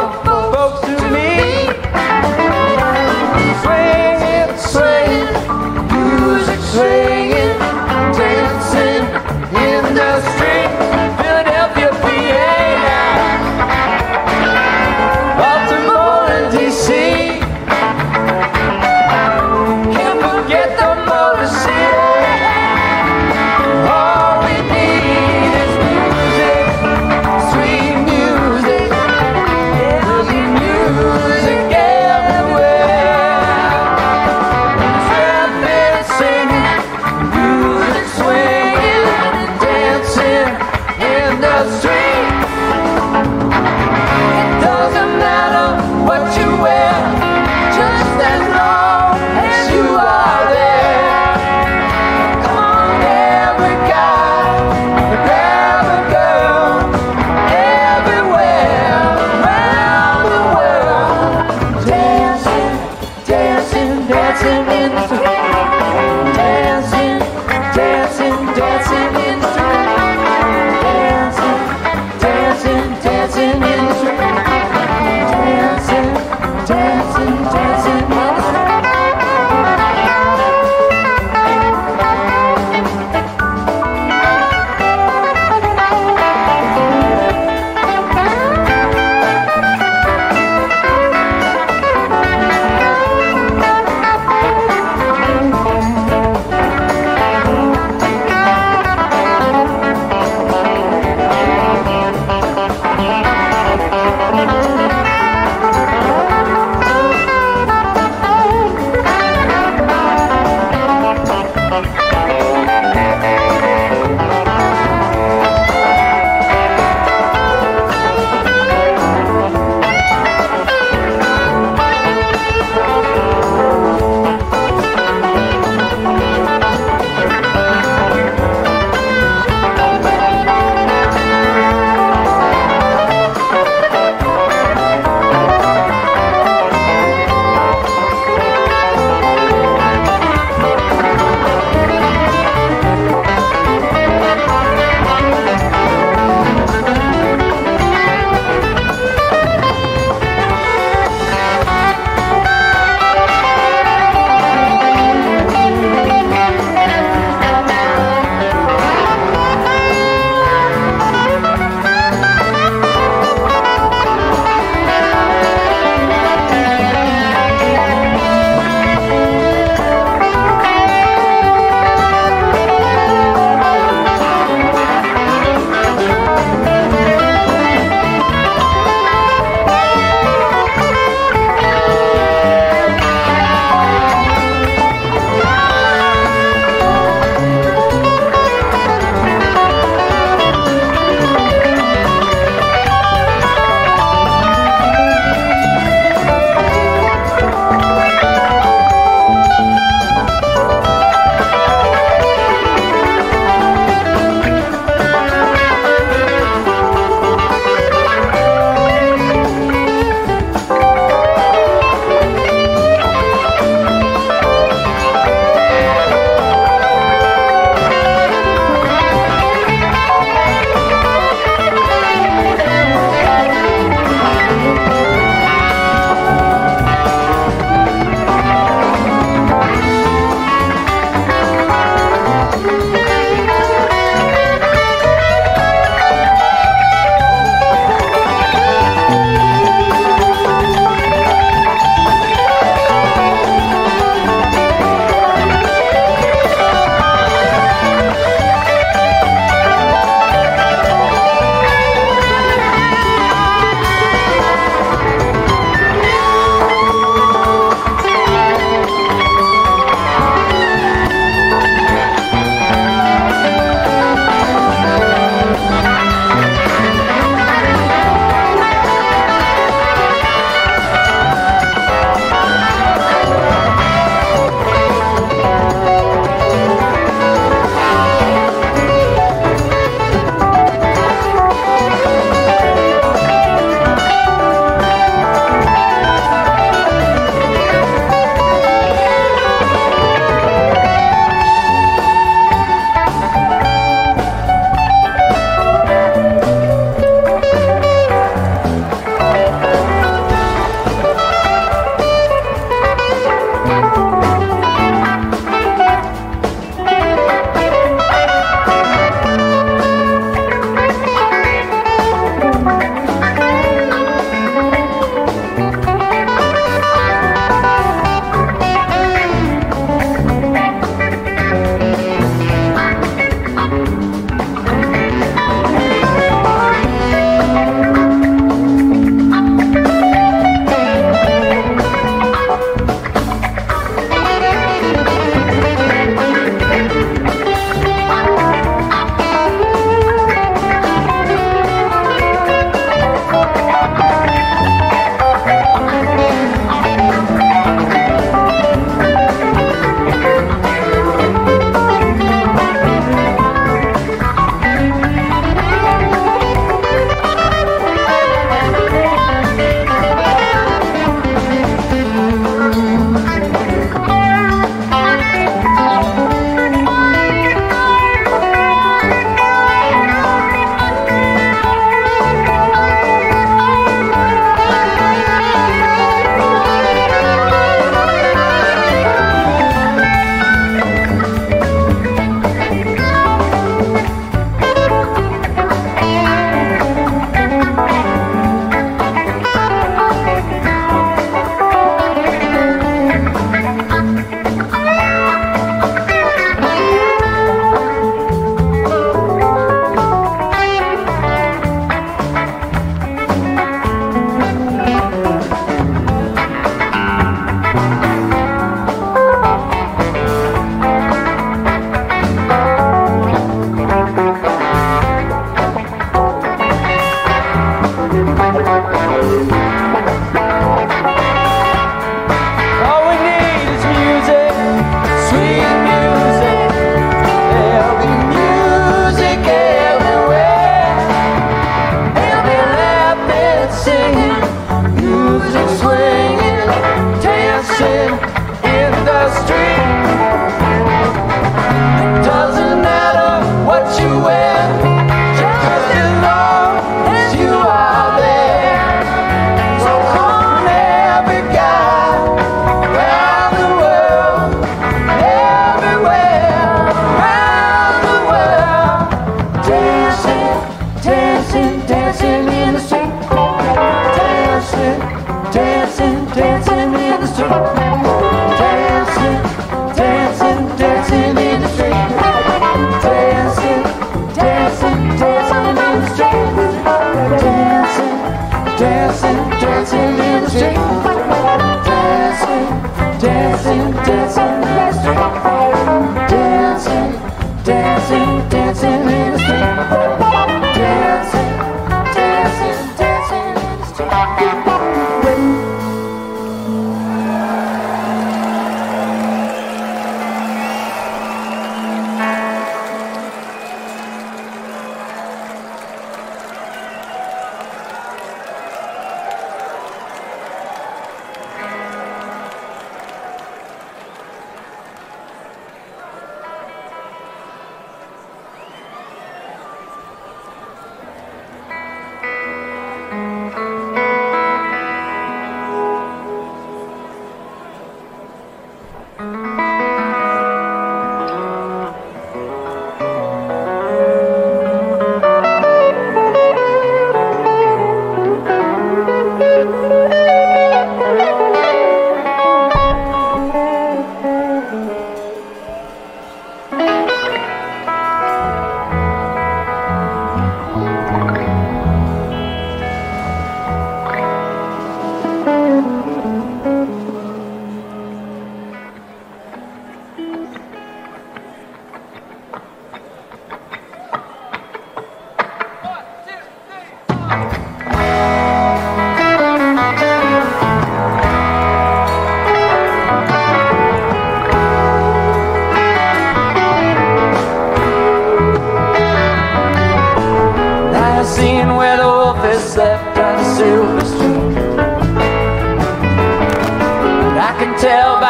folks to me. Swinging, swinging, music swinging, dancing in the street. Philadelphia, PA, Baltimore and DC. Can't forget the Motor City. All we need is music, sweet music. Yeah.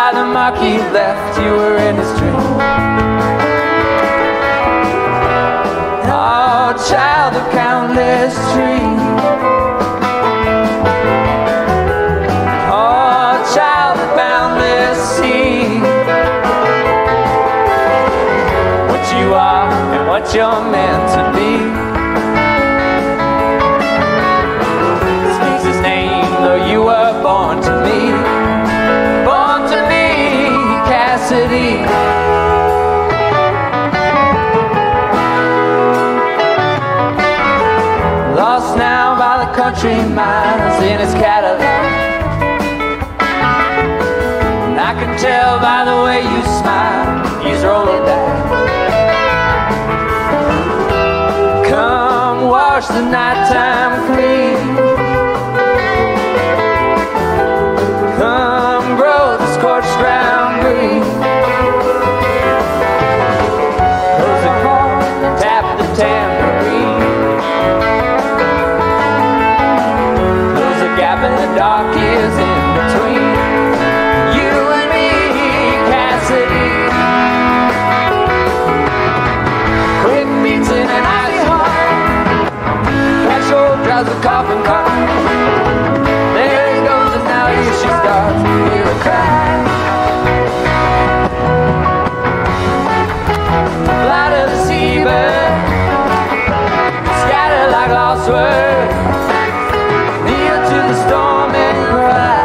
by the mark he left, you were in his dream. Oh, child of countless dreams. Oh, child of boundless sea. What you are and what you're meant to be. Speaks his name, though you were born to me. Born to me, Cassidy. Lost now by the country miles in his Cadillac. And I can tell by the way you smile, he's rolling back. Come wash the nighttime clean. Come grow the scorched ground green. Close the car, tap the tambourine. Close the gap in the dark years in between you and me, Cassidy. Quick beats in an icy heart. Crash old drives a coffin car. There he goes and now here she starts to hear a cry. Fly to the seabird, scatter like lost words. Kneel to the storm and cry.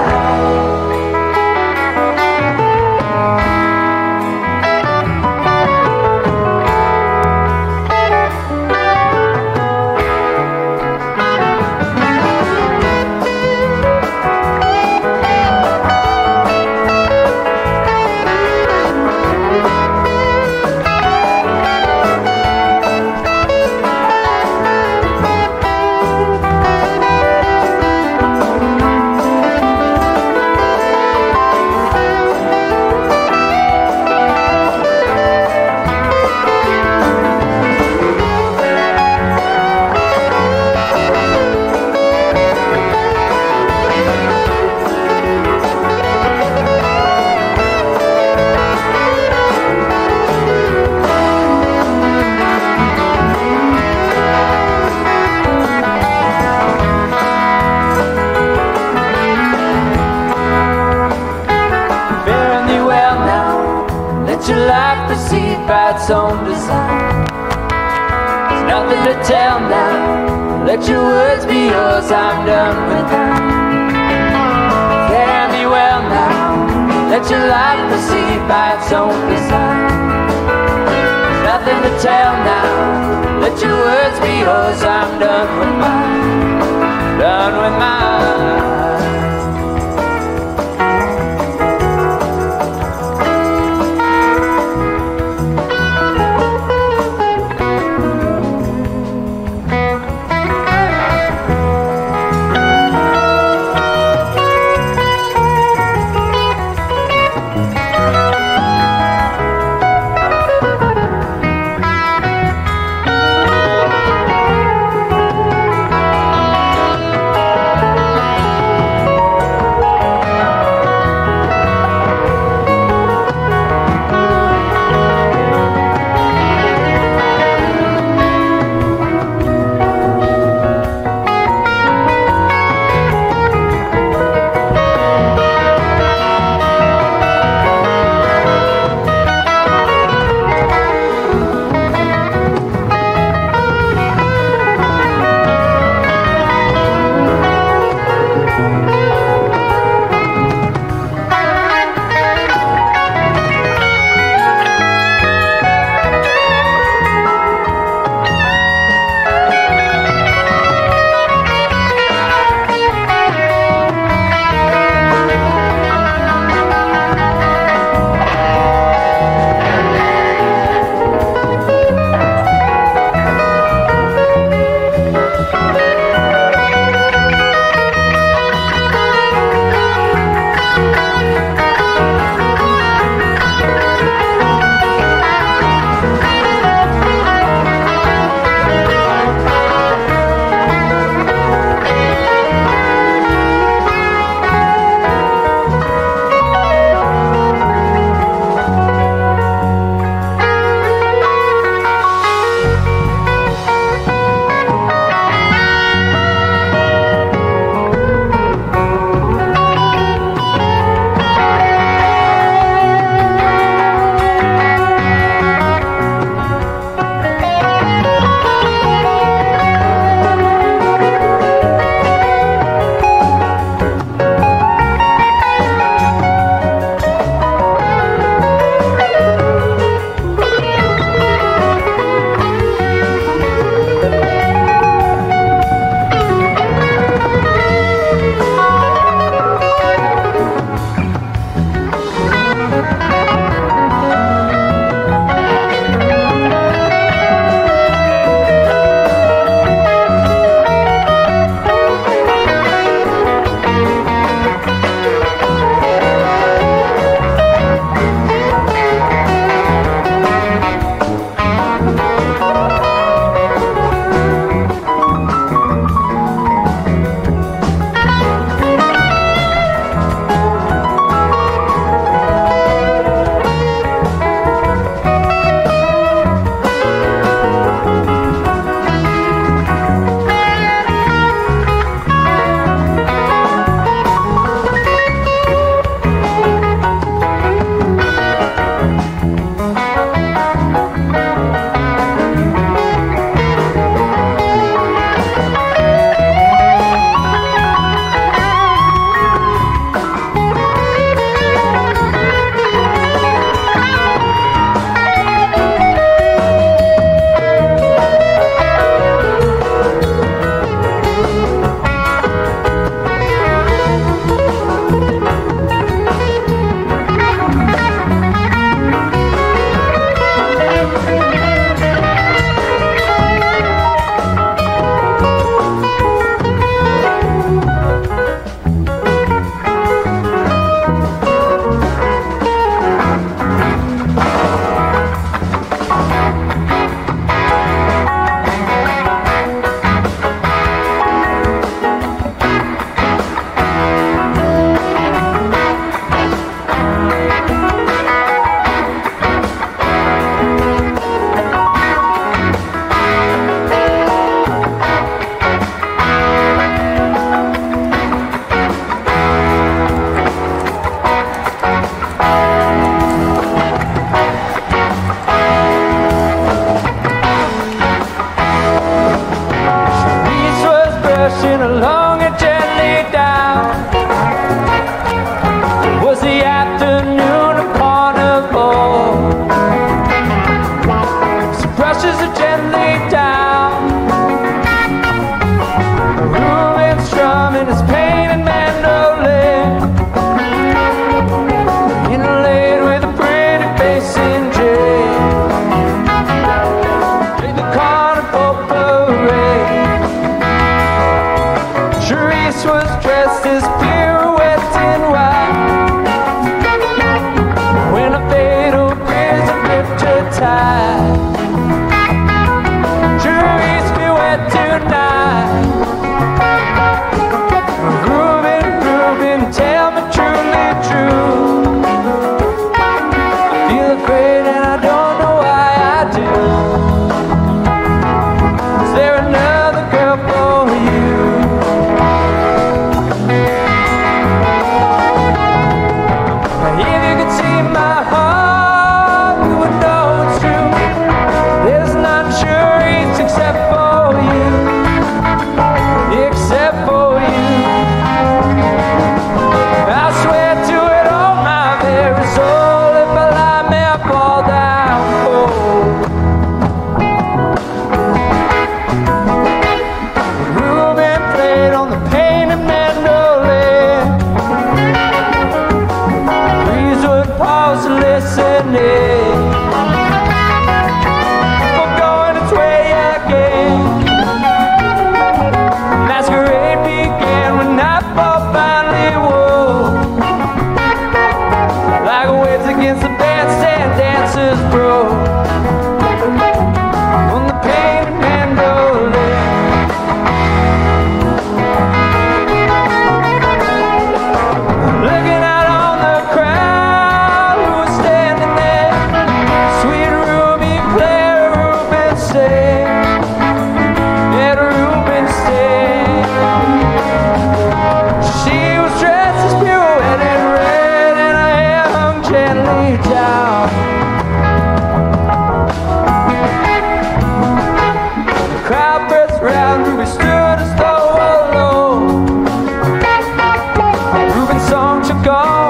Your life proceed by its own design. There's nothing to tell now. Let your words be yours, I'm done with that. Fare thee well now. Let your life proceed by its own design. There's nothing to tell now. Let your words be yours, I'm done with mine. Done with mine.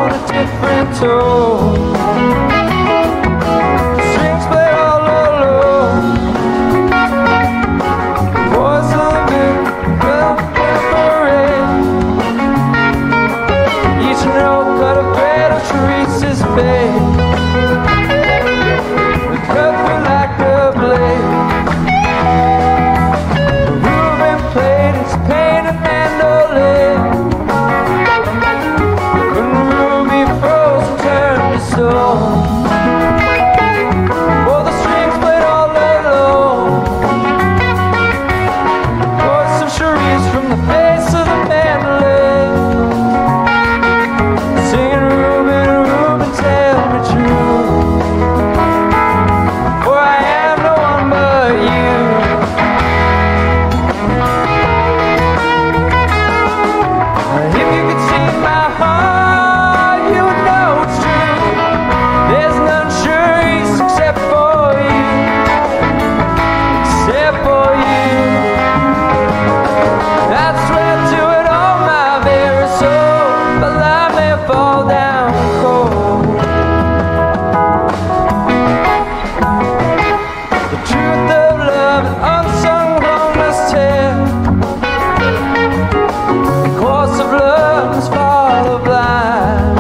on a different tone. Strings play all alone. Voice of the parade. Each note got a bed of Teresa's fate. We cut through like a blade. Ruben played his pain and mandolin. When Ruby froze and turned to stone. Oh, the strings played all alone. Voice of Cherise from the face of the mandolin. Singing Ruben, Ruben, tell me true. For I am no one but you. If you could see my heart, you would know it's true. There's none Cherise except for you. Except for you. I swear to it on my very soul, but I may fall down cold. The truth of love, an unsung homeless tale. The course of love must follow blind,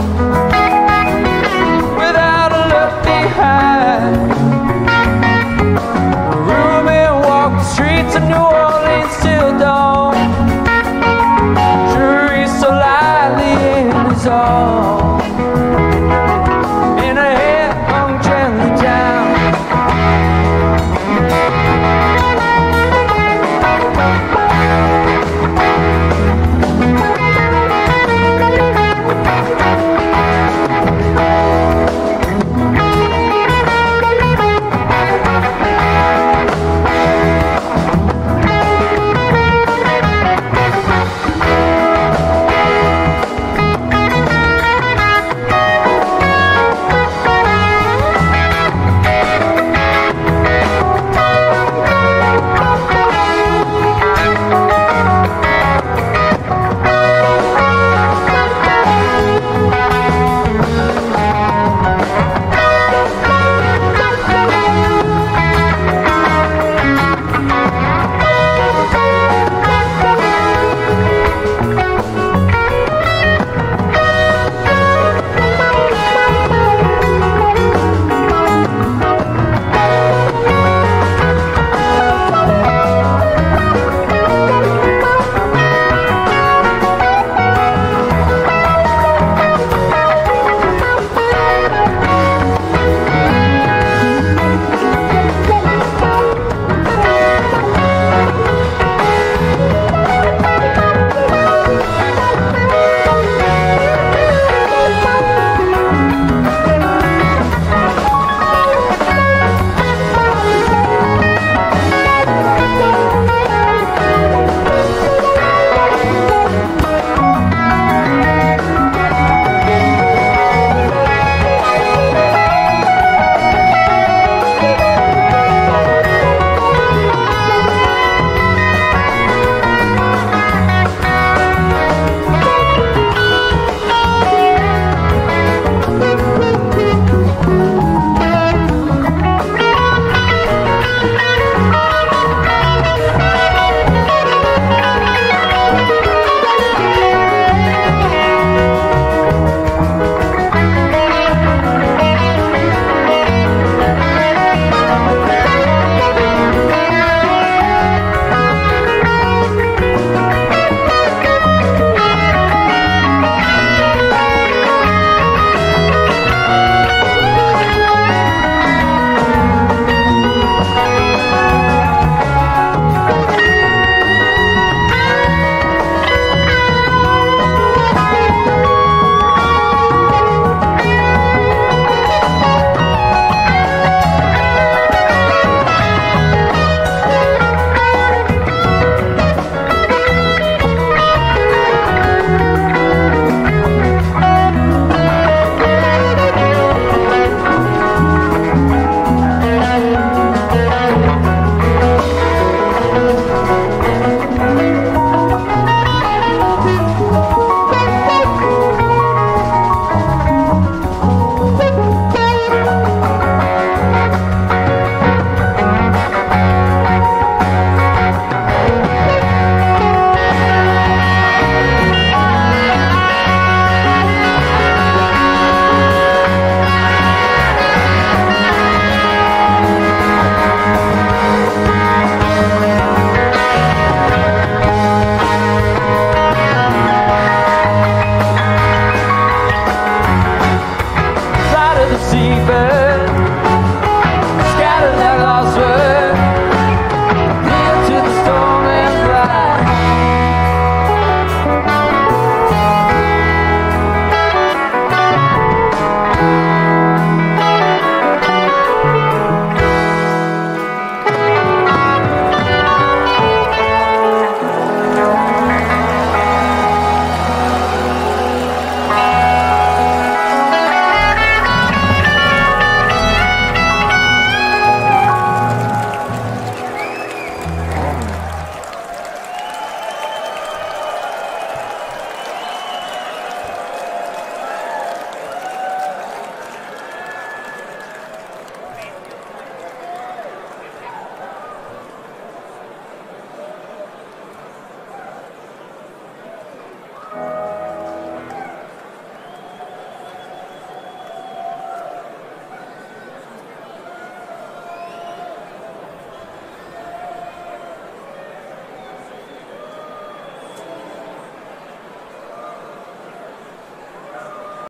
without a look behind. Ruben walked the streets of New Orleans till dawn. Cherise so lightly in his arms.